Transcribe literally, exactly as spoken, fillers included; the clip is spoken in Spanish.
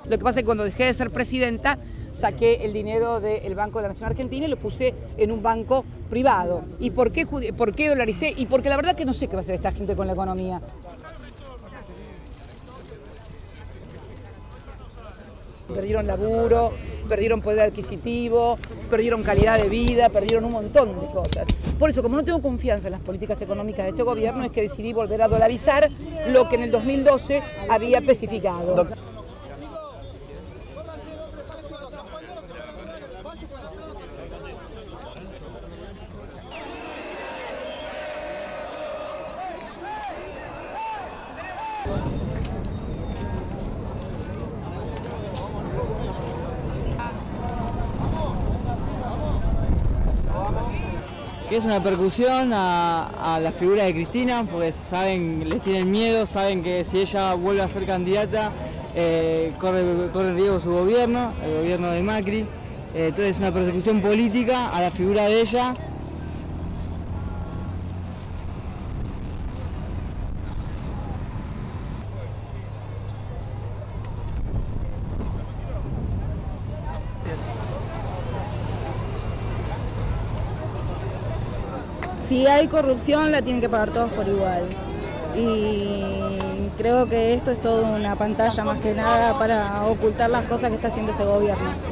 Lo que pasa es que cuando dejé de ser presidenta, saqué el dinero del Banco de la Nación Argentina y lo puse en un banco privado. ¿Y por qué, por qué dolaricé? Y porque la verdad que no sé qué va a hacer esta gente con la economía. Perdieron laburo, perdieron poder adquisitivo, perdieron calidad de vida, perdieron un montón de cosas. Por eso, como no tengo confianza en las políticas económicas de este gobierno, es que decidí volver a dolarizar lo que en el dos mil doce había especificado. Que es una percusión a, a la figura de Cristina, porque saben, les tienen miedo, saben que si ella vuelve a ser candidata, eh, corre, corre riesgo su gobierno, el gobierno de Macri. Eh, entonces es una persecución política a la figura de ella. Si hay corrupción, la tienen que pagar todos por igual. Y creo que esto es toda una pantalla más que nada para ocultar las cosas que está haciendo este gobierno.